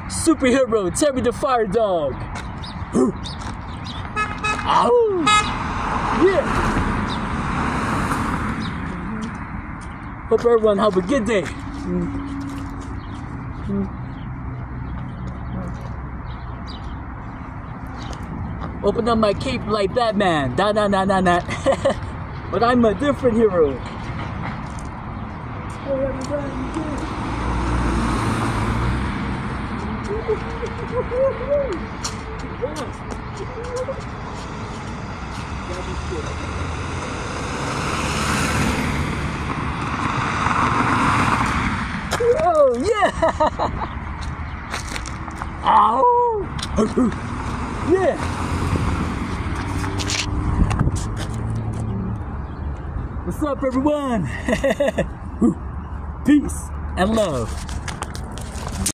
Superhero, Terry the Fire Dog. Ow! Yeah! Hope everyone have a good day. Open up my cape like Batman. Da-na-na-na-na. But I'm a different hero. Hey, everybody. Oh yeah! Ow! Yeah! What's up, everyone? Peace and love.